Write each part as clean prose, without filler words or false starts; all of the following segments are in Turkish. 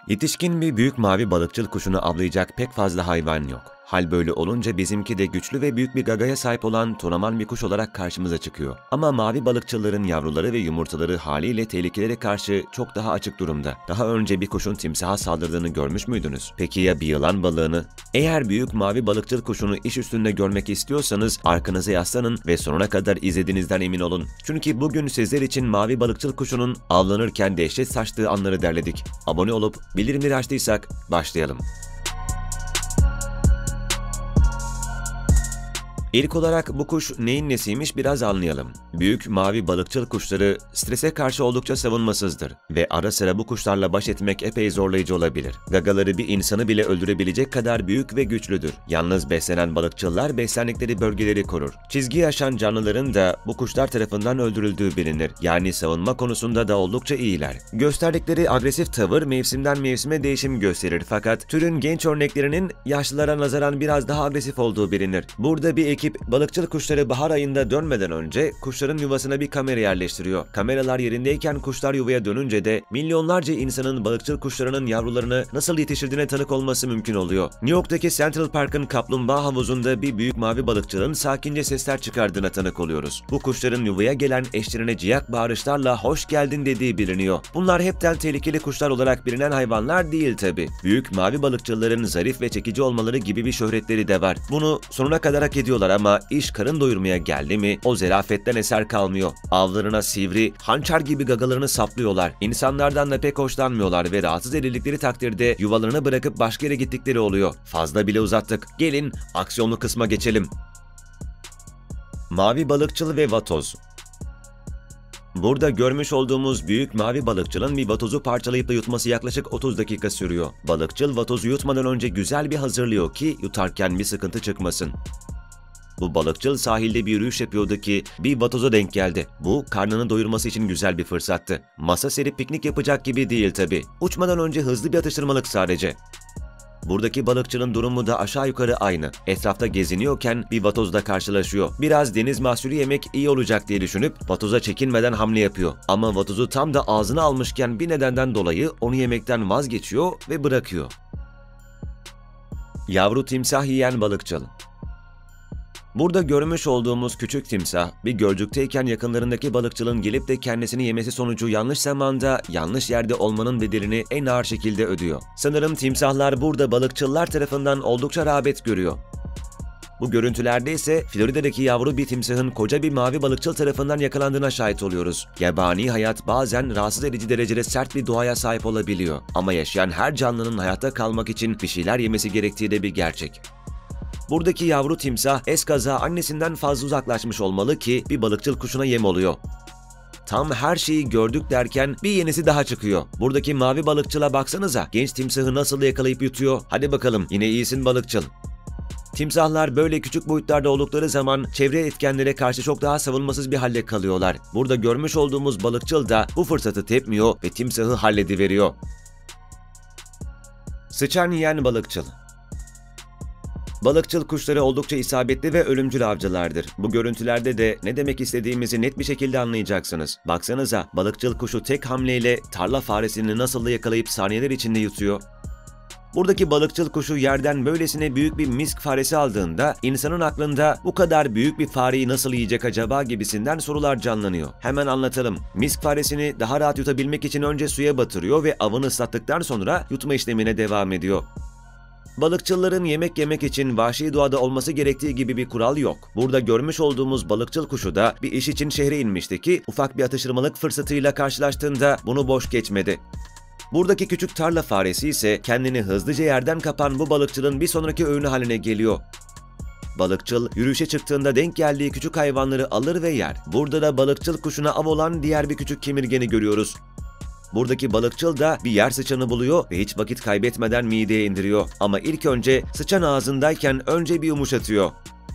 Yetişkin bir büyük mavi balıkçıl kuşunu avlayacak pek fazla hayvan yok. Hal böyle olunca bizimki de güçlü ve büyük bir gagaya sahip olan tonaman bir kuş olarak karşımıza çıkıyor. Ama mavi balıkçılların yavruları ve yumurtaları haliyle tehlikelere karşı çok daha açık durumda. Daha önce bir kuşun timsaha saldırdığını görmüş müydünüz? Peki ya bir yılan balığını? Eğer büyük mavi balıkçıl kuşunu iş üstünde görmek istiyorsanız arkanıza yaslanın ve sonuna kadar izlediğinizden emin olun. Çünkü bugün sizler için mavi balıkçıl kuşunun avlanırken dehşet saçtığı anları derledik. Abone olup bildirimleri açtıysak başlayalım. İlk olarak bu kuş neyin nesiymiş biraz anlayalım. Büyük mavi balıkçıl kuşları strese karşı oldukça savunmasızdır ve ara sıra bu kuşlarla baş etmek epey zorlayıcı olabilir. Gagaları bir insanı bile öldürebilecek kadar büyük ve güçlüdür. Yalnız beslenen balıkçıllar beslendikleri bölgeleri korur. Çizgi yaşayan canlıların da bu kuşlar tarafından öldürüldüğü bilinir. Yani savunma konusunda da oldukça iyiler. Gösterdikleri agresif tavır mevsimden mevsime değişim gösterir fakat türün genç örneklerinin yaşlılara nazaran biraz daha agresif olduğu bilinir. Burada bir ekip balıkçıl kuşları bahar ayında dönmeden önce kuşların yuvasına bir kamera yerleştiriyor. Kameralar yerindeyken kuşlar yuvaya dönünce de milyonlarca insanın balıkçıl kuşlarının yavrularını nasıl yetiştirdiğine tanık olması mümkün oluyor. New York'taki Central Park'ın kaplumbağa havuzunda bir büyük mavi balıkçılın sakince sesler çıkardığına tanık oluyoruz. Bu kuşların yuvaya gelen eşlerine ciyak bağırışlarla hoş geldin dediği biliniyor. Bunlar hepten tehlikeli kuşlar olarak bilinen hayvanlar değil tabi. Büyük mavi balıkçıların zarif ve çekici olmaları gibi bir şöhretleri de var. Bunu sonuna kadar hak ediyorlar ama iş karın doyurmaya geldi mi o zerafetten eser kalmıyor. Avlarına sivri, hançer gibi gagalarını saplıyorlar. İnsanlardan da pek hoşlanmıyorlar ve rahatsız edildikleri takdirde yuvalarını bırakıp başka yere gittikleri oluyor. Fazla bile uzattık. Gelin aksiyonlu kısma geçelim. Mavi balıkçıl ve vatoz. Burada görmüş olduğumuz büyük mavi balıkçılın bir vatozu parçalayıp da yutması yaklaşık 30 dakika sürüyor. Balıkçıl vatozu yutmadan önce güzel bir hazırlıyor ki yutarken bir sıkıntı çıkmasın. Bu balıkçıl sahilde bir yürüyüş yapıyordu ki bir vatoza denk geldi. Bu karnını doyurması için güzel bir fırsattı. Masa serip piknik yapacak gibi değil tabi. Uçmadan önce hızlı bir atıştırmalık sadece. Buradaki balıkçının durumu da aşağı yukarı aynı. Etrafta geziniyorken bir vatozla karşılaşıyor. Biraz deniz mahsulü yemek iyi olacak diye düşünüp vatoza çekinmeden hamle yapıyor. Ama vatozu tam da ağzına almışken bir nedenden dolayı onu yemekten vazgeçiyor ve bırakıyor. Yavru timsah yiyen balıkçıl. Burada görmüş olduğumuz küçük timsah, bir gölcükteyken yakınlarındaki balıkçılın gelip de kendisini yemesi sonucu yanlış zamanda, yanlış yerde olmanın bedelini en ağır şekilde ödüyor. Sanırım timsahlar burada balıkçıllar tarafından oldukça rağbet görüyor. Bu görüntülerde ise Florida'daki yavru bir timsahın koca bir mavi balıkçıl tarafından yakalandığına şahit oluyoruz. Yabani hayat bazen rahatsız edici derecede sert bir doğaya sahip olabiliyor. Ama yaşayan her canlının hayatta kalmak için bir şeyler yemesi gerektiği de bir gerçek. Buradaki yavru timsah eskaza annesinden fazla uzaklaşmış olmalı ki bir balıkçıl kuşuna yem oluyor. Tam her şeyi gördük derken bir yenisi daha çıkıyor. Buradaki mavi balıkçıla baksanıza, genç timsahı nasıl yakalayıp yutuyor. Hadi bakalım, yine iyisin balıkçıl. Timsahlar böyle küçük boyutlarda oldukları zaman çevre etkenlere karşı çok daha savunmasız bir halde kalıyorlar. Burada görmüş olduğumuz balıkçıl da bu fırsatı tepmiyor ve timsahı hallediveriyor. Sıçan yiyen balıkçıl. Balıkçıl kuşları oldukça isabetli ve ölümcül avcılardır. Bu görüntülerde de ne demek istediğimizi net bir şekilde anlayacaksınız. Baksanıza, balıkçıl kuşu tek hamleyle tarla faresini nasıl da yakalayıp saniyeler içinde yutuyor. Buradaki balıkçıl kuşu yerden böylesine büyük bir misk faresi aldığında insanın aklında bu kadar büyük bir fareyi nasıl yiyecek acaba gibisinden sorular canlanıyor. Hemen anlatalım. Misk faresini daha rahat yutabilmek için önce suya batırıyor ve avını ıslattıktan sonra yutma işlemine devam ediyor. Balıkçılların yemek yemek için vahşi doğada olması gerektiği gibi bir kural yok. Burada görmüş olduğumuz balıkçıl kuşu da bir iş için şehre inmişti ki ufak bir atıştırmalık fırsatıyla karşılaştığında bunu boş geçmedi. Buradaki küçük tarla faresi ise kendini hızlıca yerden kapan bu balıkçılın bir sonraki öğünü haline geliyor. Balıkçıl yürüyüşe çıktığında denk geldiği küçük hayvanları alır ve yer. Burada da balıkçıl kuşuna av olan diğer bir küçük kemirgeni görüyoruz. Buradaki balıkçıl da bir yer sıçanı buluyor ve hiç vakit kaybetmeden mideye indiriyor. Ama ilk önce sıçan ağzındayken önce bir yumuşatıyor.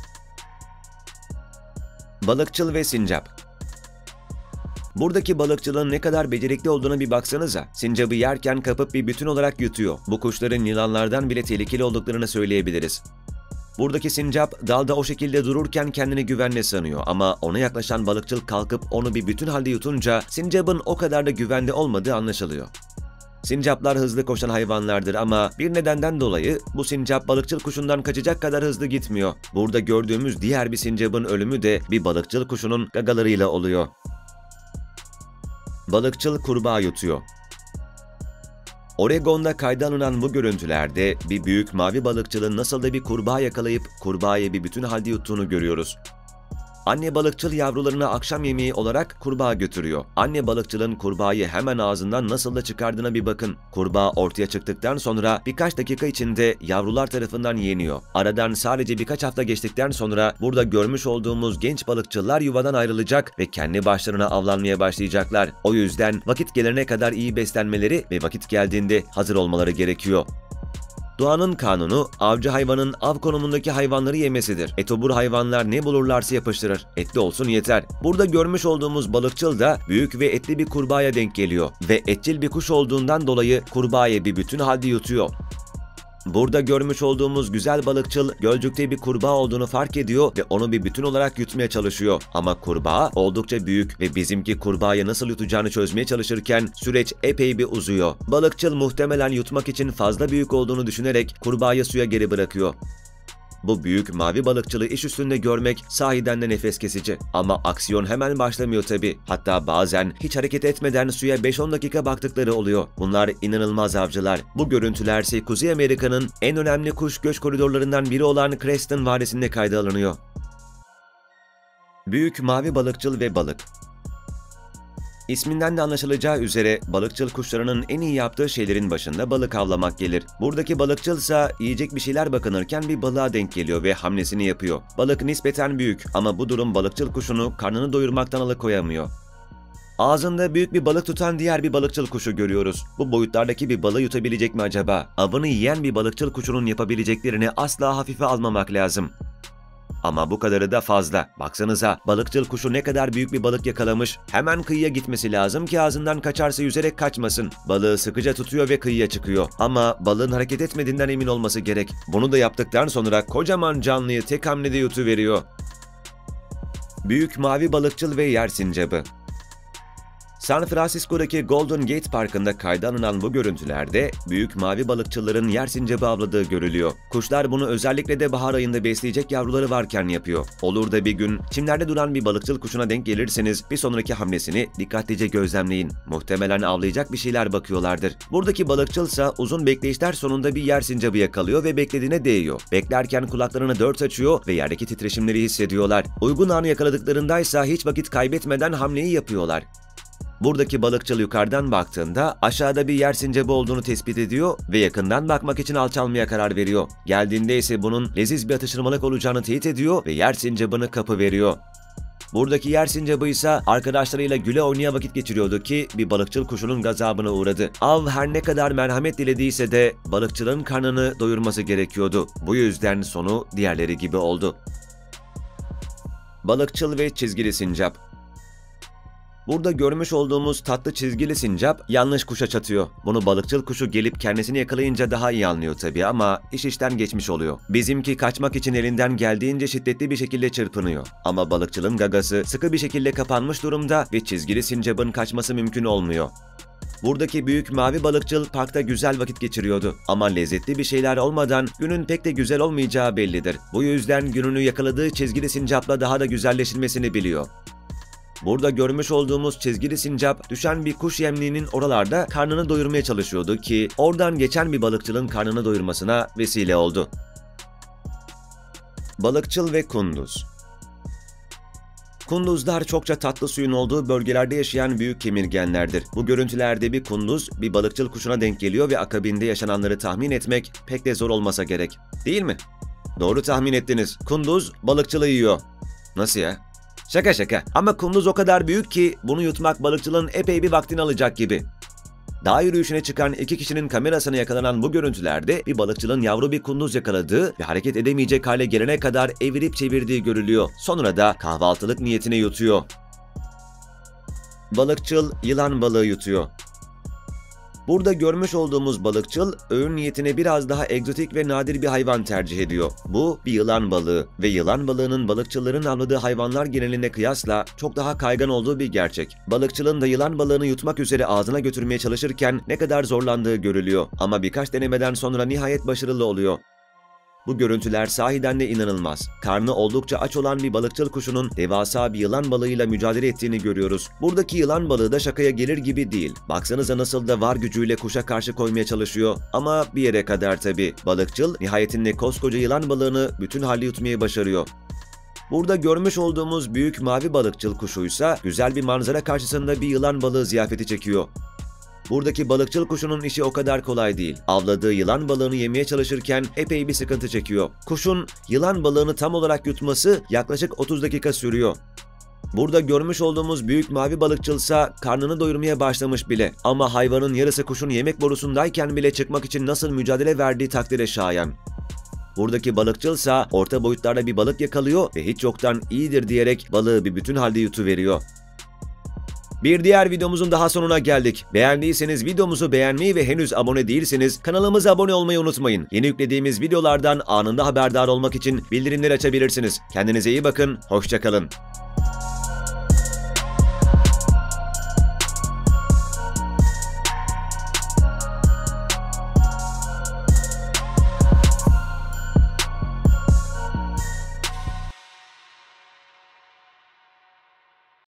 Balıkçıl ve sincap. Buradaki balıkçılın ne kadar becerikli olduğuna bir baksanıza. Sincabı yerken kapıp bir bütün olarak yutuyor. Bu kuşların yılanlardan bile tehlikeli olduklarını söyleyebiliriz. Buradaki sincap dalda o şekilde dururken kendini güvenli sanıyor ama ona yaklaşan balıkçıl kalkıp onu bir bütün halde yutunca sincabın o kadar da güvende olmadığı anlaşılıyor. Sincaplar hızlı koşan hayvanlardır ama bir nedenden dolayı bu sincap balıkçıl kuşundan kaçacak kadar hızlı gitmiyor. Burada gördüğümüz diğer bir sincapın ölümü de bir balıkçıl kuşunun gagalarıyla oluyor. Balıkçıl kurbağa yutuyor. Oregon'da kayda alınan bu görüntülerde bir büyük mavi balıkçılın nasıl da bir kurbağa yakalayıp kurbağayı bir bütün halde yuttuğunu görüyoruz. Anne balıkçıl yavrularına akşam yemeği olarak kurbağa götürüyor. Anne balıkçılın kurbağayı hemen ağzından nasıl da çıkardığına bir bakın. Kurbağa ortaya çıktıktan sonra birkaç dakika içinde yavrular tarafından yeniyor. Aradan sadece birkaç hafta geçtikten sonra burada görmüş olduğumuz genç balıkçılar yuvadan ayrılacak ve kendi başlarına avlanmaya başlayacaklar. O yüzden vakit gelene kadar iyi beslenmeleri ve vakit geldiğinde hazır olmaları gerekiyor. Doğanın kanunu, avcı hayvanın av konumundaki hayvanları yemesidir. Etobur hayvanlar ne bulurlarsa yapıştırır. Etli olsun yeter. Burada görmüş olduğumuz balıkçıl da büyük ve etli bir kurbağaya denk geliyor. Ve etçil bir kuş olduğundan dolayı kurbağayı bir bütün halde yutuyor. Burada görmüş olduğumuz güzel balıkçıl gölcükte bir kurbağa olduğunu fark ediyor ve onu bir bütün olarak yutmaya çalışıyor. Ama kurbağa oldukça büyük ve bizimki kurbağayı nasıl yutacağını çözmeye çalışırken süreç epey bir uzuyor. Balıkçıl muhtemelen yutmak için fazla büyük olduğunu düşünerek kurbağayı suya geri bırakıyor. Bu büyük mavi balıkçılı iş üstünde görmek sahiden de nefes kesici. Ama aksiyon hemen başlamıyor tabii. Hatta bazen hiç hareket etmeden suya 5-10 dakika baktıkları oluyor. Bunlar inanılmaz avcılar. Bu görüntülerse Kuzey Amerika'nın en önemli kuş göç koridorlarından biri olan Creston Vadisi'nde kayda alınıyor. Büyük mavi balıkçıl ve balık. İsminden de anlaşılacağı üzere balıkçıl kuşlarının en iyi yaptığı şeylerin başında balık avlamak gelir. Buradaki balıkçılsa yiyecek bir şeyler bakınırken bir balığa denk geliyor ve hamlesini yapıyor. Balık nispeten büyük ama bu durum balıkçıl kuşunu karnını doyurmaktan alıkoyamıyor. Ağzında büyük bir balık tutan diğer bir balıkçıl kuşu görüyoruz. Bu boyutlardaki bir balığı yutabilecek mi acaba? Avını yiyen bir balıkçıl kuşunun yapabileceklerini asla hafife almamak lazım. Ama bu kadarı da fazla. Baksanıza, balıkçıl kuşu ne kadar büyük bir balık yakalamış. Hemen kıyıya gitmesi lazım ki ağzından kaçarsa yüzerek kaçmasın. Balığı sıkıca tutuyor ve kıyıya çıkıyor. Ama balığın hareket etmediğinden emin olması gerek. Bunu da yaptıktan sonra kocaman canlıyı tek hamlede yutuveriyor. Büyük mavi balıkçıl ve yer sincabı. San Francisco'daki Golden Gate Parkı'nda kayda alınan bu görüntülerde büyük mavi balıkçıların yer sincabı avladığı görülüyor. Kuşlar bunu özellikle de bahar ayında besleyecek yavruları varken yapıyor. Olur da bir gün çimlerde duran bir balıkçıl kuşuna denk gelirseniz bir sonraki hamlesini dikkatlice gözlemleyin. Muhtemelen avlayacak bir şeyler bakıyorlardır. Buradaki balıkçılsa uzun bekleyişler sonunda bir yer sincabı yakalıyor ve beklediğine değiyor. Beklerken kulaklarını dört açıyor ve yerdeki titreşimleri hissediyorlar. Uygun anı yakaladıklarındaysa hiç vakit kaybetmeden hamleyi yapıyorlar. Buradaki balıkçıl yukarıdan baktığında aşağıda bir yer sincabı olduğunu tespit ediyor ve yakından bakmak için alçalmaya karar veriyor. Geldiğinde ise bunun leziz bir atıştırmalık olacağını teyit ediyor ve yer sincabını kapıveriyor. Buradaki yer sincabı ise arkadaşlarıyla güle oynaya vakit geçiriyordu ki bir balıkçıl kuşunun gazabına uğradı. Av her ne kadar merhamet dilediyse de balıkçılın karnını doyurması gerekiyordu. Bu yüzden sonu diğerleri gibi oldu. Balıkçıl ve çizgili sincap. Burada görmüş olduğumuz tatlı çizgili sincap yanlış kuşa çatıyor. Bunu balıkçıl kuşu gelip kendisini yakalayınca daha iyi anlıyor tabii ama iş işten geçmiş oluyor. Bizimki kaçmak için elinden geldiğince şiddetli bir şekilde çırpınıyor. Ama balıkçılın gagası sıkı bir şekilde kapanmış durumda ve çizgili sincapın kaçması mümkün olmuyor. Buradaki büyük mavi balıkçıl parkta güzel vakit geçiriyordu. Ama lezzetli bir şeyler olmadan günün pek de güzel olmayacağı bellidir. Bu yüzden gününü yakaladığı çizgili sincapla daha da güzelleşilmesini biliyor. Burada görmüş olduğumuz çizgili sincap düşen bir kuş yemliğinin oralarda karnını doyurmaya çalışıyordu ki oradan geçen bir balıkçılın karnını doyurmasına vesile oldu. Balıkçıl ve kunduz. Kunduzlar çokça tatlı suyun olduğu bölgelerde yaşayan büyük kemirgenlerdir. Bu görüntülerde bir kunduz bir balıkçıl kuşuna denk geliyor ve akabinde yaşananları tahmin etmek pek de zor olmasa gerek. Değil mi? Doğru tahmin ettiniz. Kunduz balıkçılı yiyor. Nasıl ya? Şaka şaka. Ama kunduz o kadar büyük ki bunu yutmak balıkçılığın epey bir vaktini alacak gibi. Dağ yürüyüşüne çıkan iki kişinin kamerasına yakalanan bu görüntülerde bir balıkçılın yavru bir kunduz yakaladığı ve hareket edemeyecek hale gelene kadar evirip çevirdiği görülüyor. Sonra da kahvaltılık niyetine yutuyor. Balıkçıl yılan balığı yutuyor. Burada görmüş olduğumuz balıkçıl öğün niyetine biraz daha egzotik ve nadir bir hayvan tercih ediyor. Bu bir yılan balığı ve yılan balığının balıkçıların avladığı hayvanlar geneline kıyasla çok daha kaygan olduğu bir gerçek. Balıkçılın da yılan balığını yutmak üzere ağzına götürmeye çalışırken ne kadar zorlandığı görülüyor ama birkaç denemeden sonra nihayet başarılı oluyor. Bu görüntüler sahiden de inanılmaz. Karnı oldukça aç olan bir balıkçıl kuşunun devasa bir yılan balığıyla mücadele ettiğini görüyoruz. Buradaki yılan balığı da şakaya gelir gibi değil. Baksanıza nasıl da var gücüyle kuşa karşı koymaya çalışıyor. Ama bir yere kadar tabii. Balıkçıl nihayetinde koskoca yılan balığını bütün halde yutmayı başarıyor. Burada görmüş olduğumuz büyük mavi balıkçıl kuşuysa güzel bir manzara karşısında bir yılan balığı ziyafeti çekiyor. Buradaki balıkçıl kuşunun işi o kadar kolay değil. Avladığı yılan balığını yemeye çalışırken epey bir sıkıntı çekiyor. Kuşun yılan balığını tam olarak yutması yaklaşık 30 dakika sürüyor. Burada görmüş olduğumuz büyük mavi balıkçılsa karnını doyurmaya başlamış bile. Ama hayvanın yarısı kuşun yemek borusundayken bile çıkmak için nasıl mücadele verdiği takdire şayan. Buradaki balıkçılsa orta boyutlarda bir balık yakalıyor ve hiç yoktan iyidir diyerek balığı bir bütün halde yutuveriyor. Bir diğer videomuzun daha sonuna geldik. Beğendiyseniz videomuzu beğenmeyi ve henüz abone değilseniz kanalımıza abone olmayı unutmayın. Yeni yüklediğimiz videolardan anında haberdar olmak için bildirimleri açabilirsiniz. Kendinize iyi bakın, hoşça kalın.